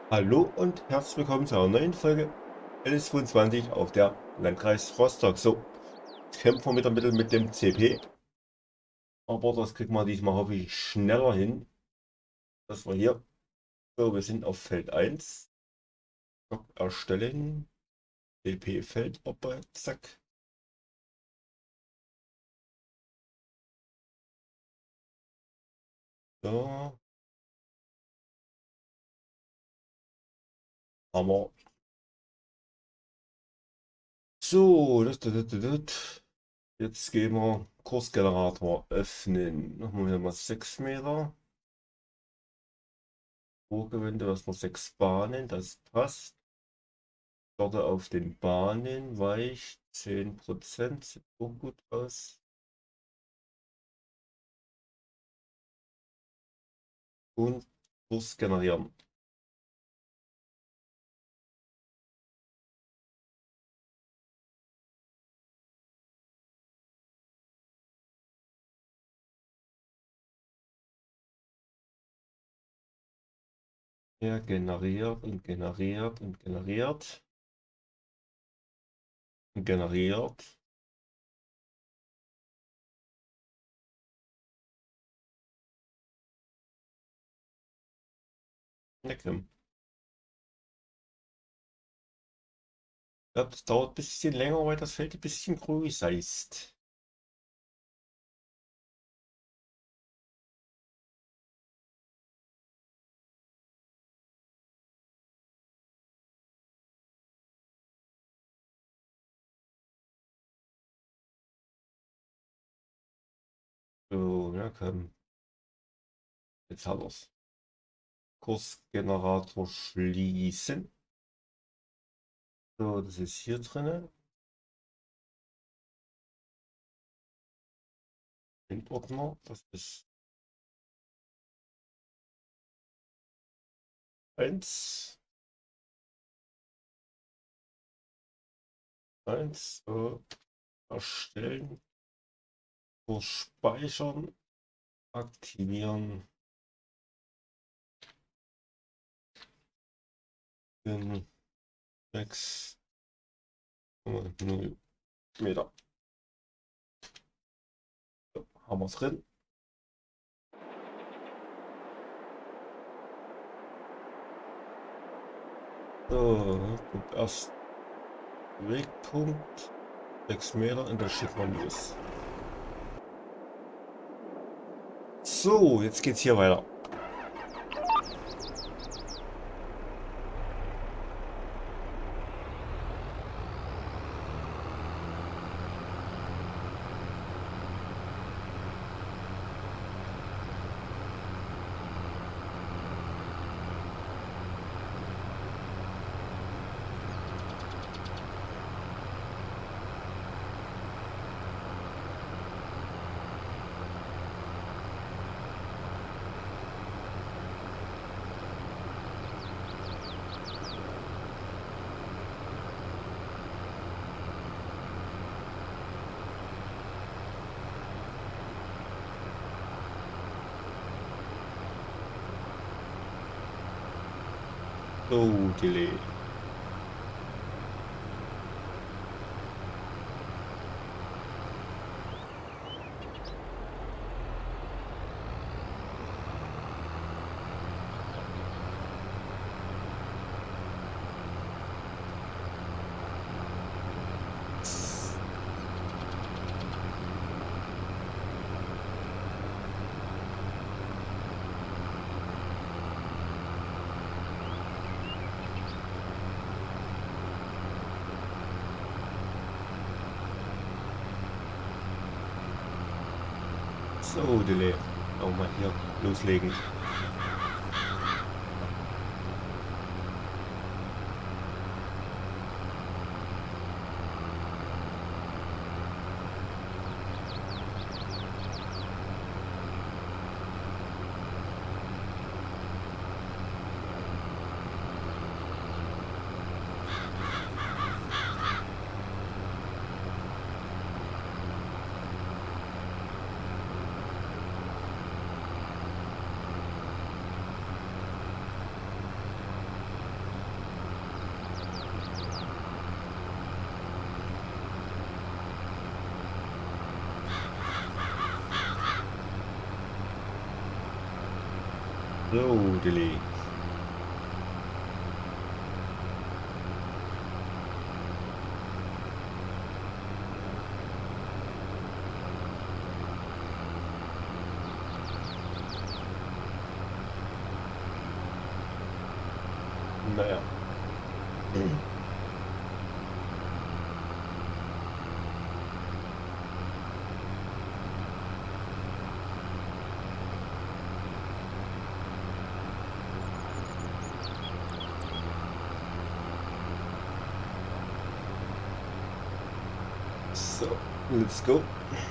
Hallo und herzlich willkommen zu einer neuen Folge LS22 auf der Landkreis Rostock. So, jetzt kämpfen wir wieder mit dem CP, aber das kriegen wir diesmal hoffentlich schneller hin. Das war hier. So, wir sind auf Feld 1. Stock erstellen. CP-Feld, zack. So, haben wir. So, jetzt gehen wir Kursgenerator öffnen. Machen wir hier mal 6 Meter. Vorgewinde, das war 6 Bahnen, das passt. Starte auf den Bahnen, weicht 10%, sieht auch gut aus. Und Kurs generieren. Er generiert und generiert und generiert und generiert. Neckem. Ich glaube, das dauert ein bisschen länger, weil das Feld ein bisschen größer ist. So, na komm. Jetzt hat er's. Kursgenerator schließen. So, das ist hier drin. Endordner. Das ist 1. 1. So, erstellen. Kurs speichern. Aktivieren. In 6,0 Meter. So, haben wir es drin. So, gut, erst Wegpunkt 6 Meter und dann schickt man los. So, jetzt geht's hier weiter. So, Delay. So, Delay. Auch mal hier loslegen. So, Delay. Naja. So, let's go.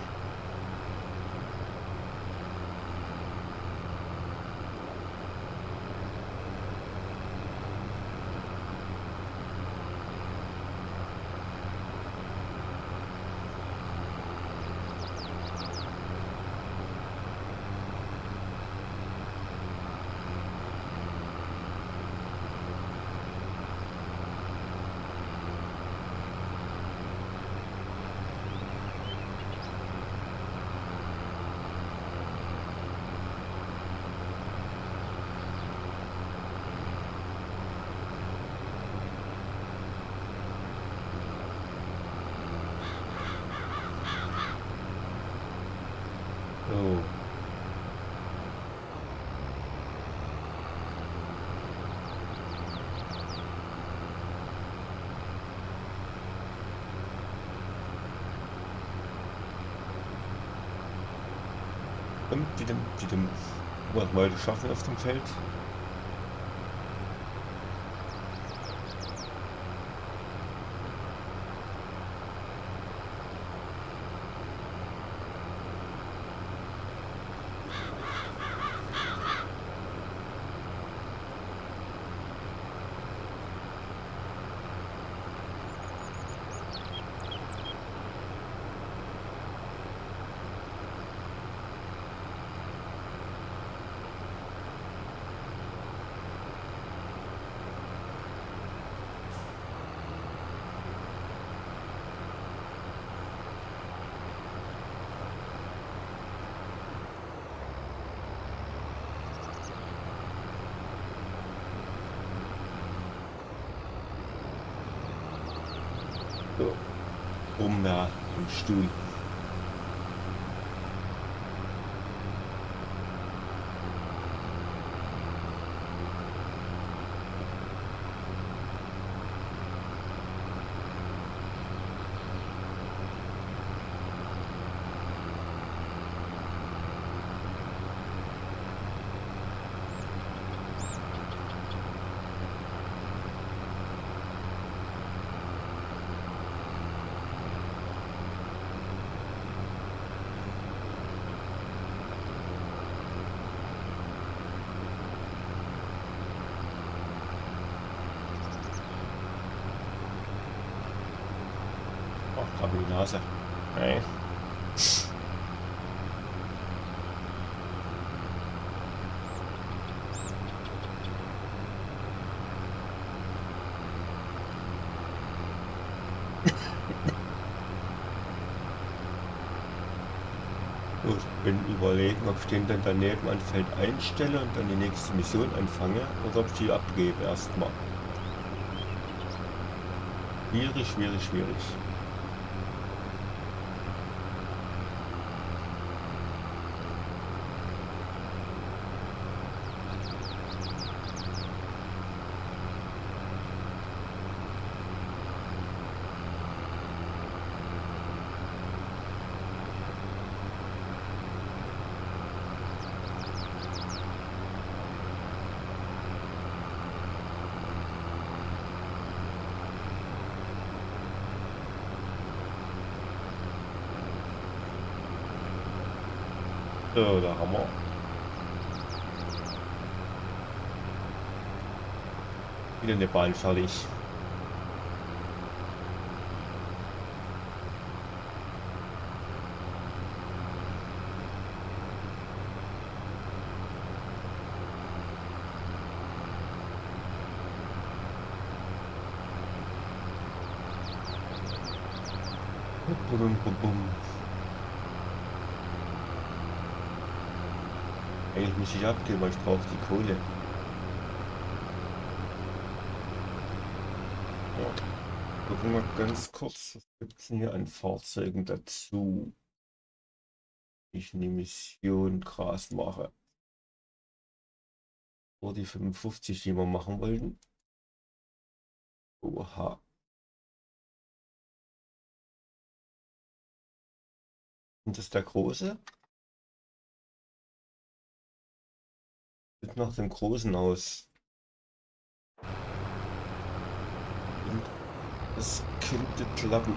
Oh. Die dem was wollte schaffen auf dem Feld. So, oben da im Stuhl. Ach, habe die Nase. Hey. Gut, bin überlegen, ob ich den dann daneben ein Feld einstelle und dann die nächste Mission anfange oder ob ich die abgebe erstmal. Schwierig, schwierig, schwierig. So, da haben wir. Wieder eine Bahn fertig. Bum, bum, bum. Eigentlich muss ich abgeben, weil ich brauche die Kohle. Ja. Gucken wir ganz kurz, was gibt es denn hier an Fahrzeugen dazu? Ich eine Mission Gras mache. Vor die 55, die wir machen wollten. Oha. Und das ist der große? Sieht nach dem großen aus. Und das könnte klappen.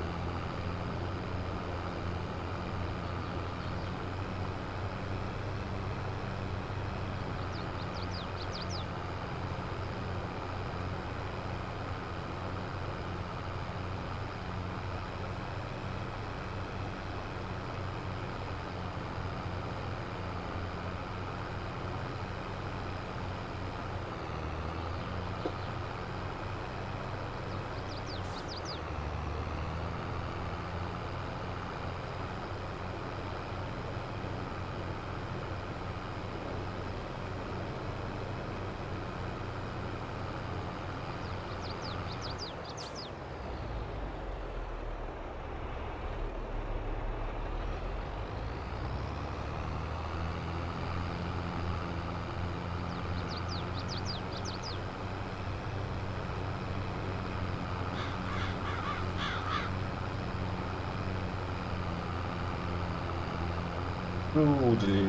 Rudel.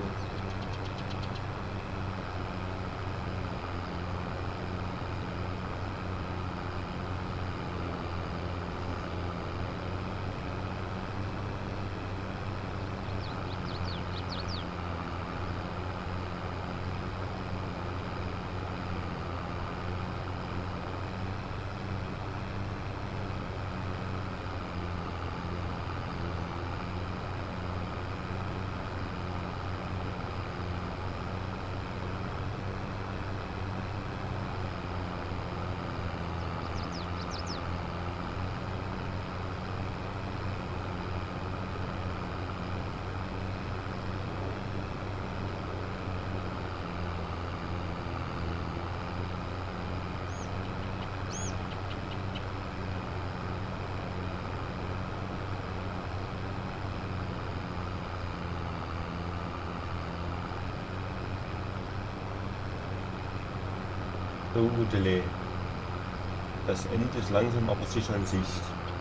Rudel. Das Ende ist langsam aber sicher in Sicht.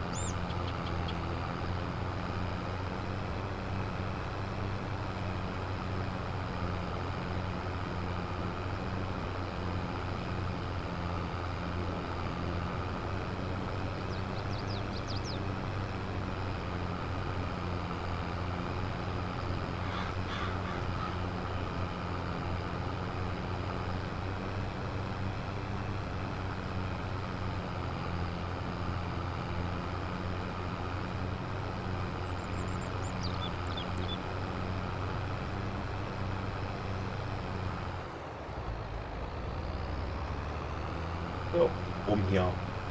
Ja, umher.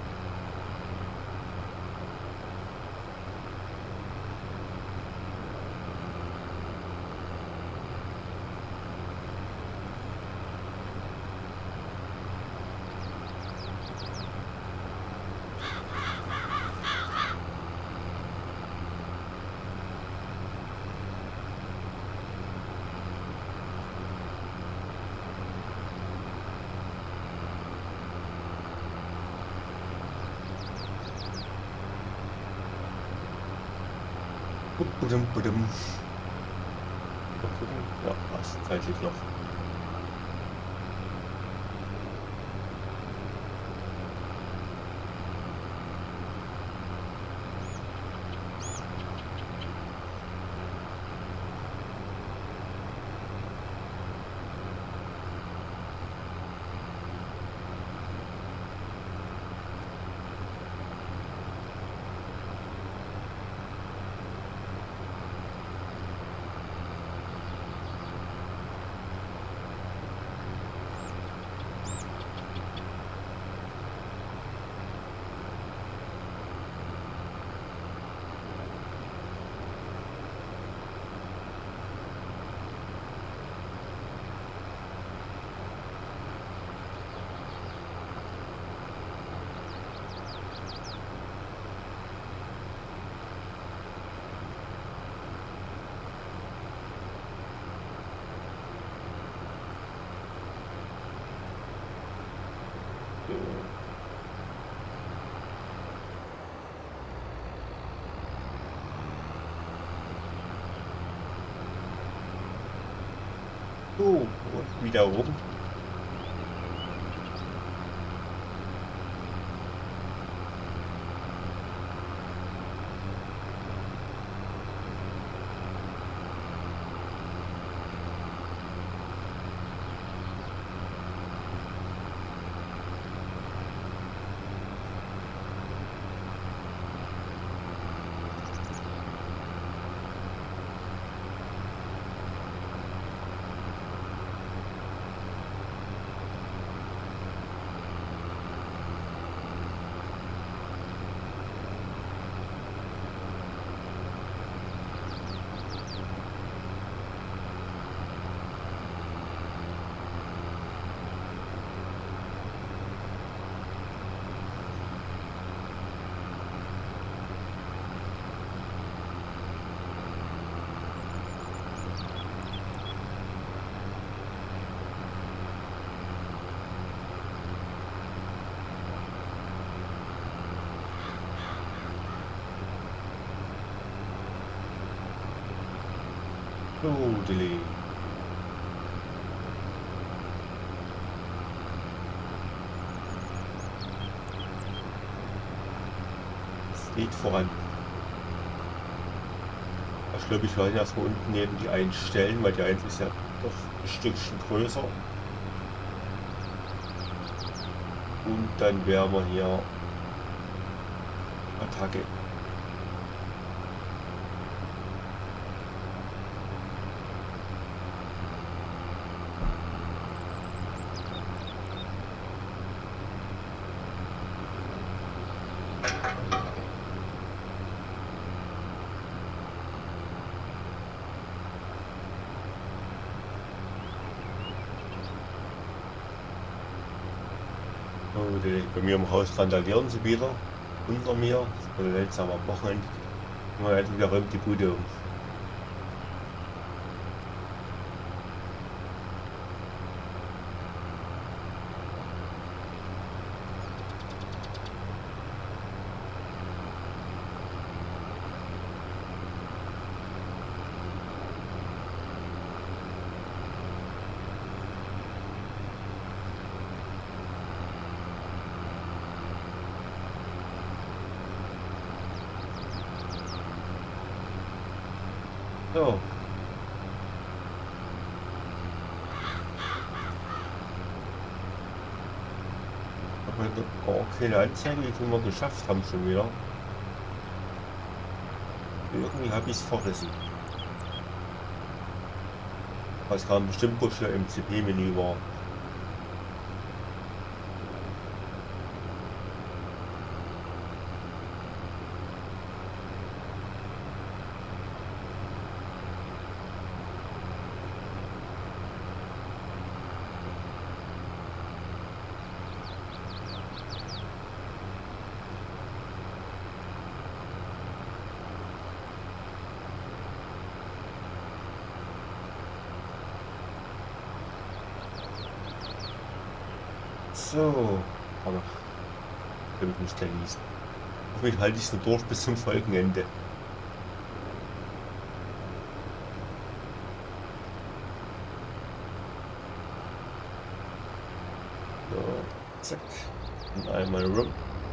Budum, budum. Mal gucken. Ja, passt zeitlich noch. So, und wieder oben. Totally. Es geht voran. Ich glaube, ich werde erstmal unten neben die 1 stellen, weil die 1 ist ja doch ein Stückchen größer. Und dann werden wir hier Attacke. Bei mir im Haus randalieren sie wieder unter mir. Das ist seltsam am Wochenende. Wieder räumt die Bude um. So. Aber gar keine Anzeige, wie viel wir geschafft haben schon wieder. Irgendwie habe ich es verrissen. Das kam bestimmt bloß hier im CP-Menü war. So, aber ich will nicht genießen. Hoffentlich halte ich es nur durch bis zum Folgenende. So, zack. Und einmal rum.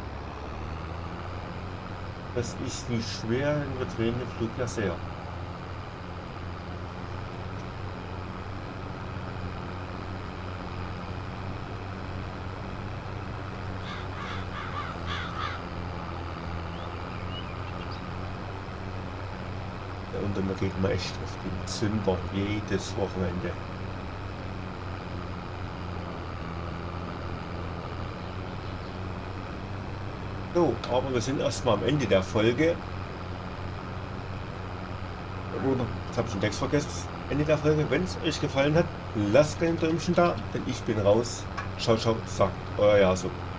Das ist nicht schwer, denn wir drehen den Flug ja sehr. Und dann geht man echt auf den Zünder jedes Wochenende. So, aber wir sind erstmal am Ende der Folge. Oder, jetzt habe ich den Text vergessen. Ende der Folge. Wenn es euch gefallen hat, lasst ein Däumchen da, denn ich bin raus. Ciao, ciao, sagt euer Jaso.